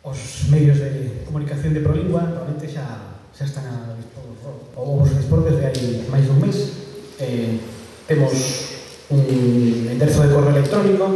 os medios de comunicación de Prolingua realmente xa están os dispor desde hai máis dun mes. Temos un enderezo de correo electrónico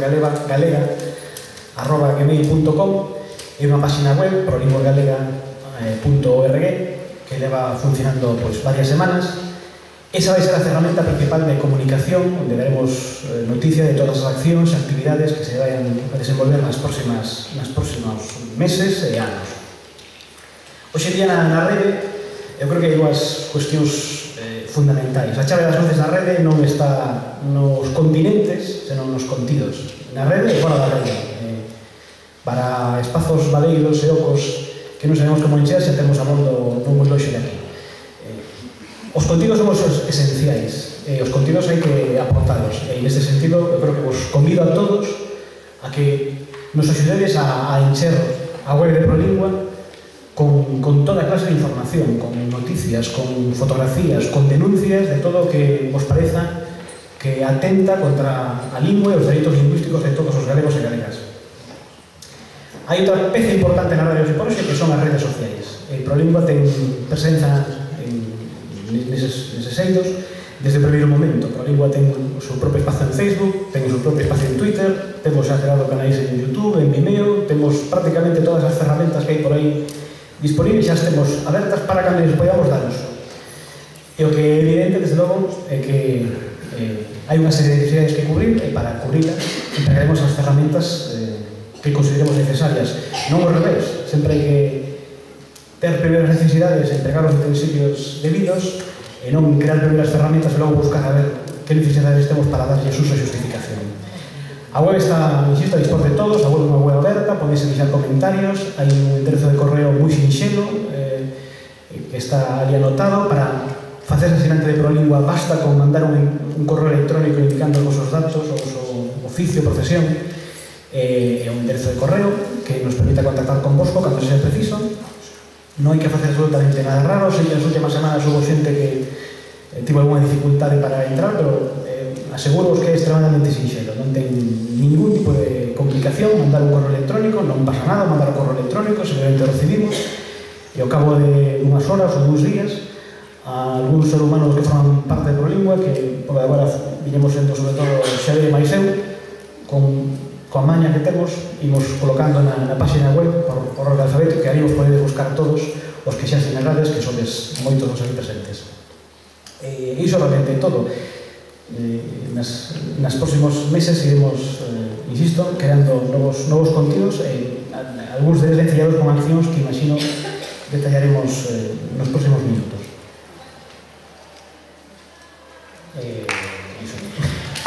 prolinguagalega@gmail.com e unha página web prolinguagalega.org que leva funcionando varias semanas. Esa vai ser a ferramenta principal de comunicación onde daremos noticia de todas as accións e actividades que se vayan a desenvolver nas próximos meses e anos. Hoxe en día na rede eu creo que hai dúas cuestións fundamentais. A chave das luces da rede non está nos continentes, senón nos contidos. Na rede e fora da rede. Para espazos baleiros e ocos que non sabemos como encher, xa temos a mondo non moi longe de aquí. Os contidos son os esenciais e os contidos hai que aportalos e neste sentido eu creo que vos convido a todos a que nos axudedes a encher a web de Prolingua con toda clase de información, con noticias, con fotografías, con denuncias de todo o que vos pareza que atenta contra a lingua e os dereitos lingüísticos de todos os galegos e galegas. Hai outra peza importante na radio de Porxe que son as redes sociais. Prolingua ten presenza neses eidos desde o primeiro momento. Prolingua ten o seu propio espacio en Facebook, ten o seu propio espacio en Twitter, temos xa creado canais en YouTube, en Vimeo, temos prácticamente todas as ferramentas que hai por aí disponibles, xa temos abertas para que les podamos dar uso. E o que é evidente, desde logo, é que hai unha serie de necesidades que cubrir e para cubrirlas entregaremos as ferramentas que consideremos necesarias. Non ao revés, sempre hai que ter primeiras necesidades e entregar os utensilios debidos e non crear primeiras ferramentas e logo buscar a ver que necesidades temos para darlle uso e justificación. A web está, insisto, a dispor de todos, a web é unha web aberta, podéis deixar comentarios, hai un enderezo de correo moi sinxelo que está ali anotado. Para facer asinante de Prolingua basta con mandar un correo electrónico indicando os vosos datos, o voso oficio, profesión, e un enderezo de correo que nos permita contactar con vosco cando sexa preciso. Non hai que facer absolutamente nada raro. Sei que nas últimas semanas hubo xente que tivo alguna dificultade para entrar, pero aseguro que é extremadamente sinxelo, non ten ningún tipo de complicación mandar un correo electrónico, non pasa nada mandar un correo electrónico, simplemente o recibimos e ao cabo de unhas horas ou duns días algúns seres humanos que forman parte de Prolingua, que por agora viñemos sendo sobre todo Xavier e máis eu, coa maña que temos, imos colocando na página web por orde alfabeto, que aí vos podedes buscar todos os que xa sinalades, que sodes moitos dos aí presentes. E iso realmente é todo. Nas próximos meses iremos, insisto, creando novos contidos e algúns deles detallados con accións que imagino detallaremos nos próximos minutos. Iso.